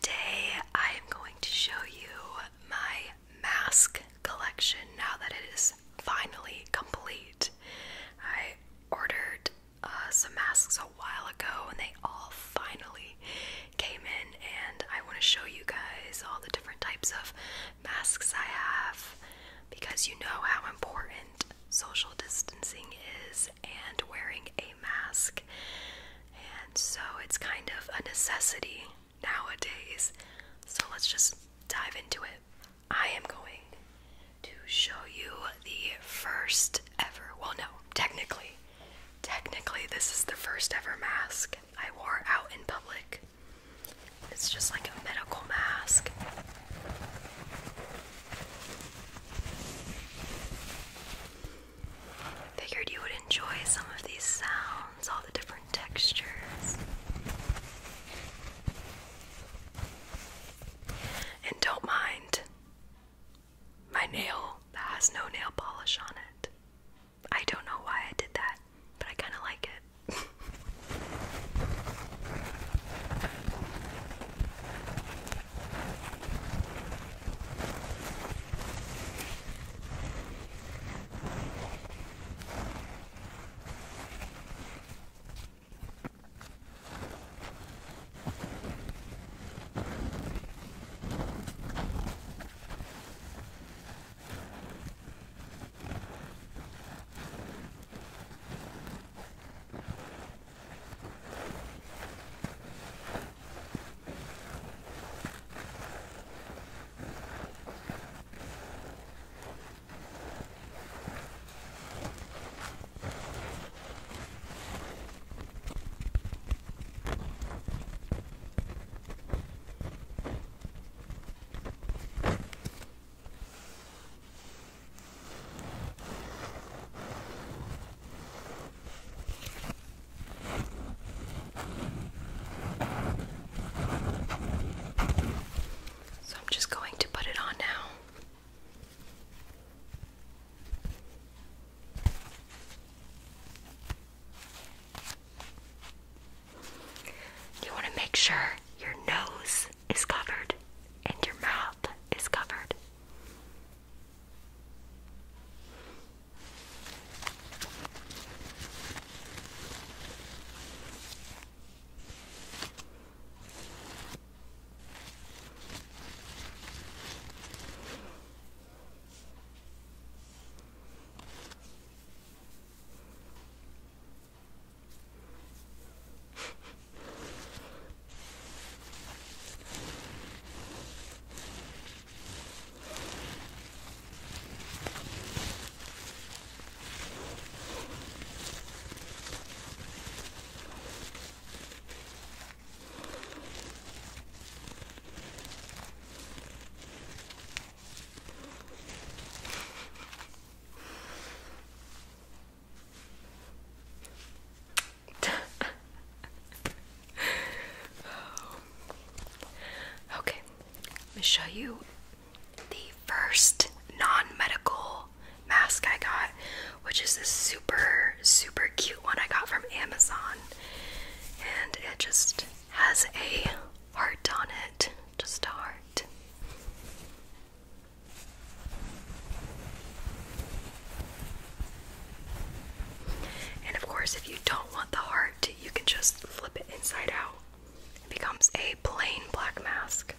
today I am going to show you my mask collection now that it is finally complete. I ordered some masks a while ago and they all finally came in, and I want to show you guys all the different types of masks I have because you know how important social distancing is and wearing a mask. And so it's kind of a necessity nowadays. So let's just dive into it. I am going to show you the first ever, well no, technically this is the first ever mask I wore out in public. It's just like a medical mask. Figured you would enjoy some of these sounds, all the different textures. And don't mind my nail that has no nail polish on it. I don't know why I did that, but I kind of like it. I'm just going to put it on now. You want to make sure your nose is covered and your mouth is covered. Okay, let me show you the first non-medical mask I got, which is this super cute one I got from Amazon. And it just has a heart on it, just a heart. And of course, if you don't want the heart, you can just flip it inside out. It becomes a plain black mask.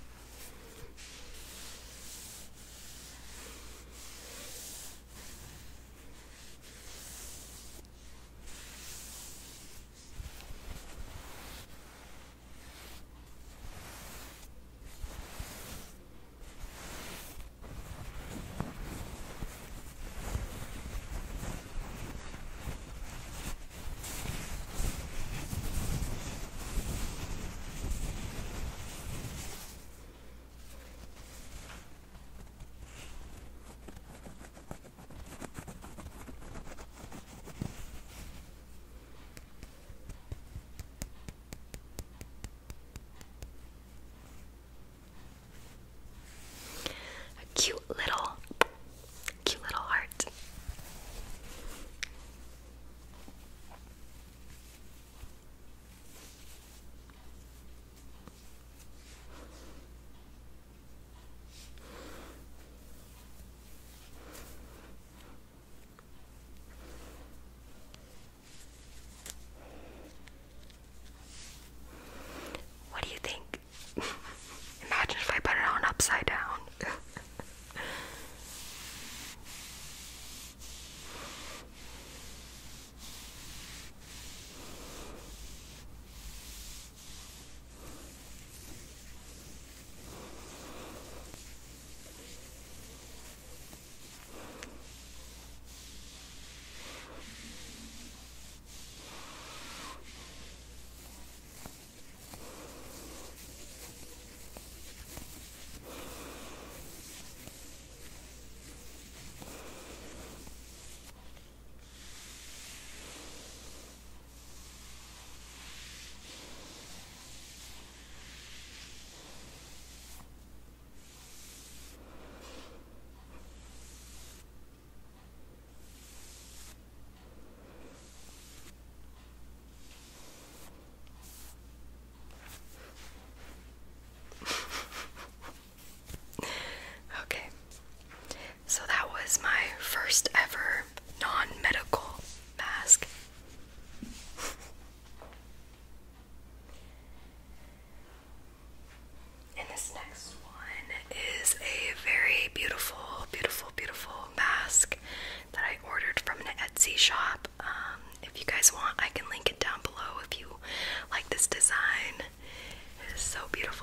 beautiful.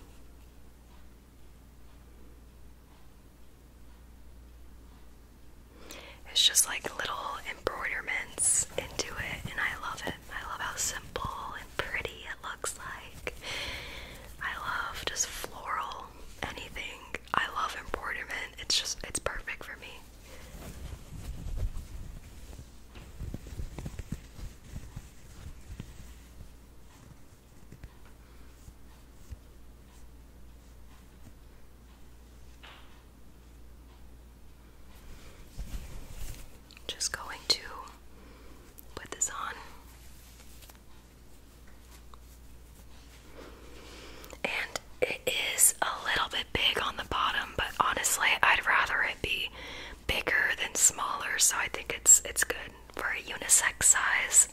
It's just like little embroiderments into it, and I love it. I love how simple and pretty it looks like. I love just floral anything. I love embroiderment. It's perfect for me. Just going to put this on. And it is a little bit big on the bottom, but honestly, I'd rather it be bigger than smaller, so I think it's good for a unisex size.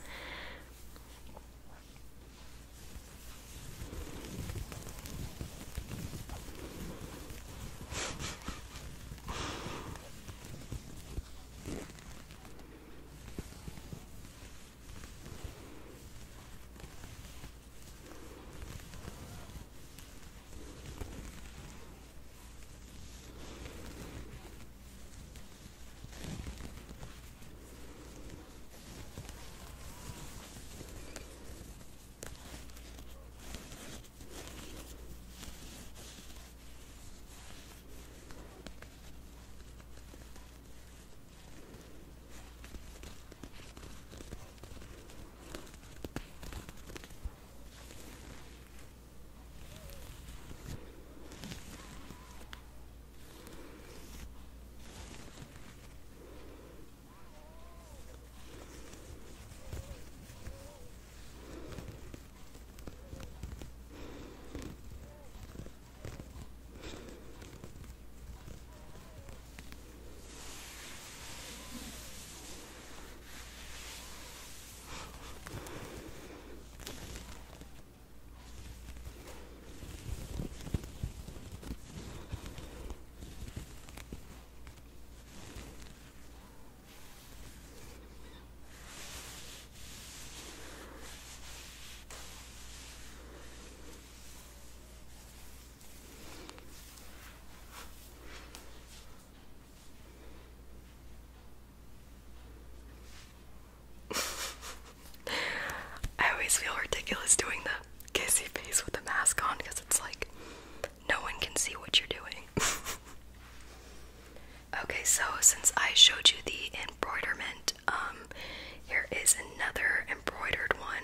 I always feel ridiculous doing the kissy face with the mask on because it's like no one can see what you're doing. Okay, so since I showed you the embroiderment, here is another embroidered one.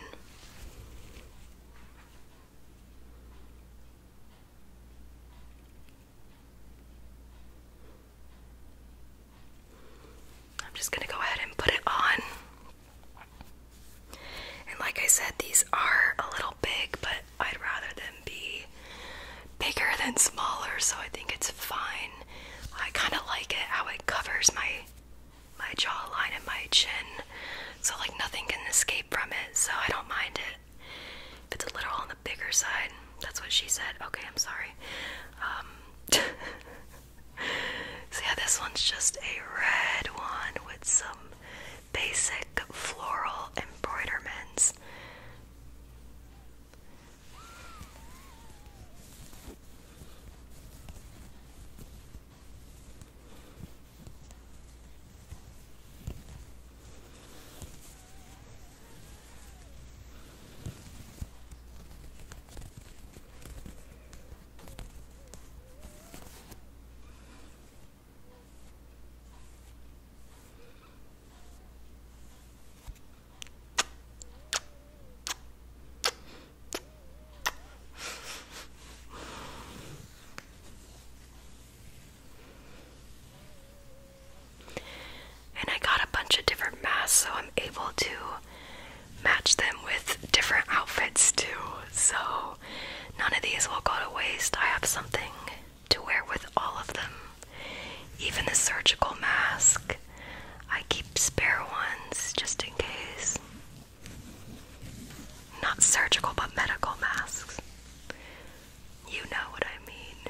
I'm just gonna go ahead and put it on. And like I said, these are a little big, but I'd rather them be bigger than smaller, so I think it's fine. I kind of like it how it covers my jawline and my chin, so like nothing can escape from it, so I don't mind it. If it's a little on the bigger side, that's what she said. Okay, I'm sorry. So yeah, this one's just a red one with some basic floral embroiderments. And I got a bunch of different masks, so I'm able to match them with different outfits too. So none of these will go to waste. I have something to wear with all of them. Even the surgical mask, I keep spare ones just in case. Not surgical, but medical masks. You know what I mean.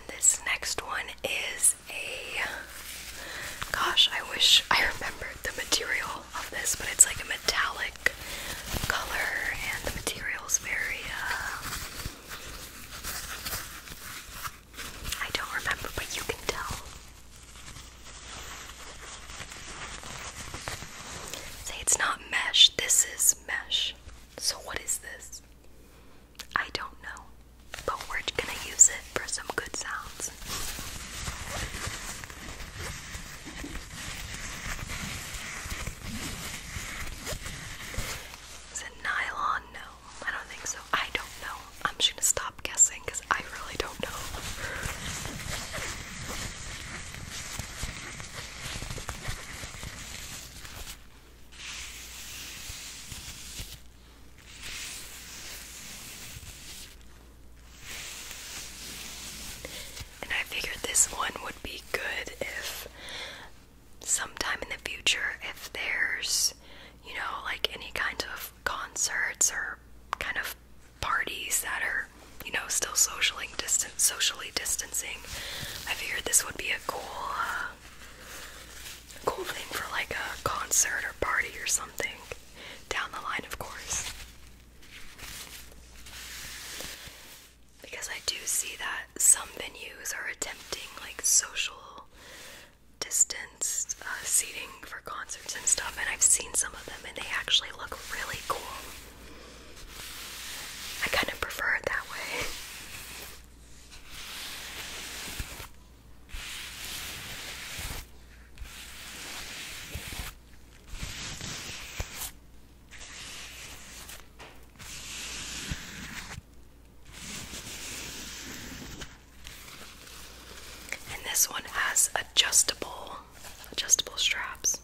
this next one is gosh, I wish I remembered the material of this, but it's like a metallic color, and the material's very, I don't remember, but you can tell. Say it's not mesh, this is mesh. So what is this? I don't know, but we're gonna use it for some good sounds. Is it nylon? No, I don't think so. I don't know. I'm just gonna stop guessing because I really don't know. And I figured this one would be good if sometime in the future, if there's, you know, like any kind of concerts or kind of parties that are, you know, still socially distancing, I figured this would be a cool thing for like a concert or party or something down the line, of course. Because I do see that some venues are attempting like social distance seating for concerts and stuff, and I've seen some of them and they actually look really cool. I kind of prefer it that way. And this one has adjustable straps.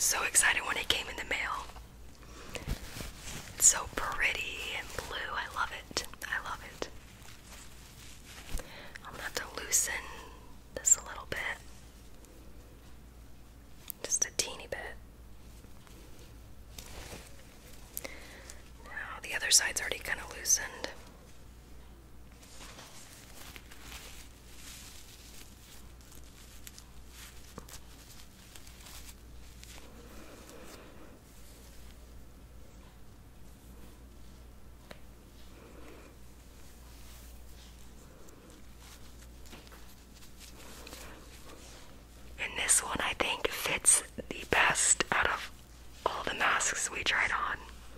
was so excited when it came in the mail. It's so pretty and blue. I love it. I love it. I'm gonna have to loosen this a little bit. Just a teeny bit. Now the other side's already kind of loosened. And this one I think fits the best out of all the masks we tried on.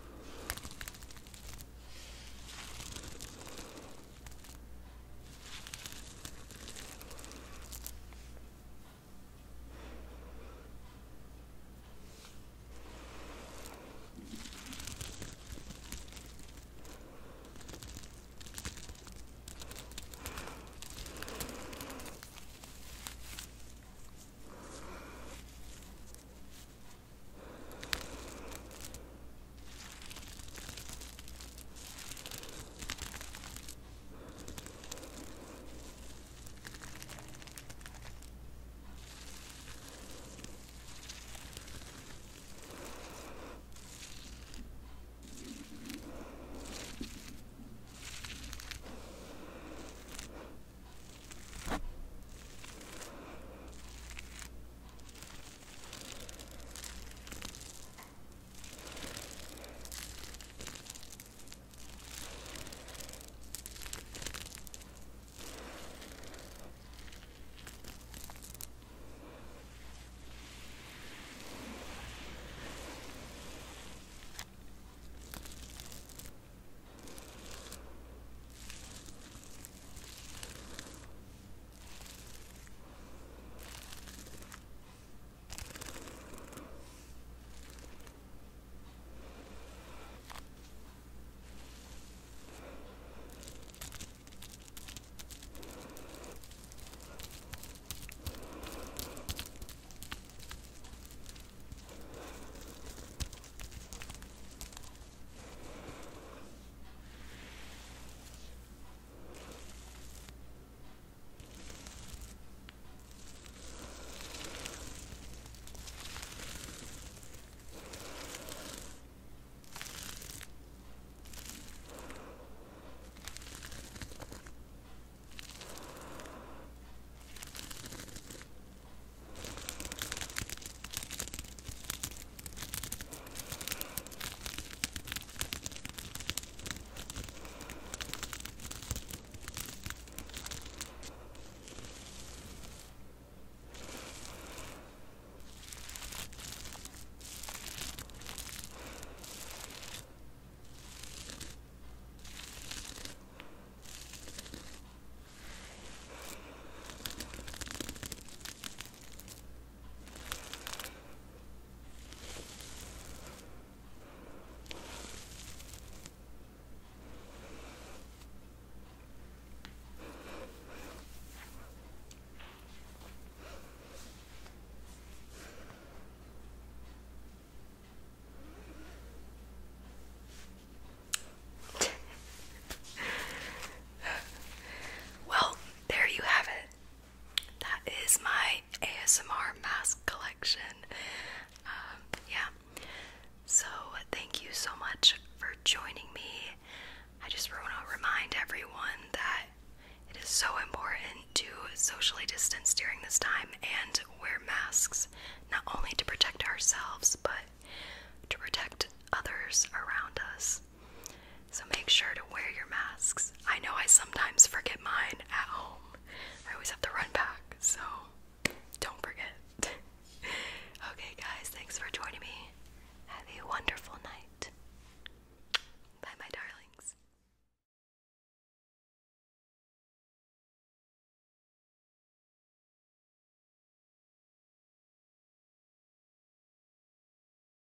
ASMR mask collection. Yeah. So thank you so much for joining me. I just want to remind everyone that it is so important to socially distance during this time and wear masks, not only to protect ourselves, but to protect others around us. So make sure to wear your masks. I know I sometimes forget mine at home. I always have to run back, so don't forget. Okay guys, thanks for joining me.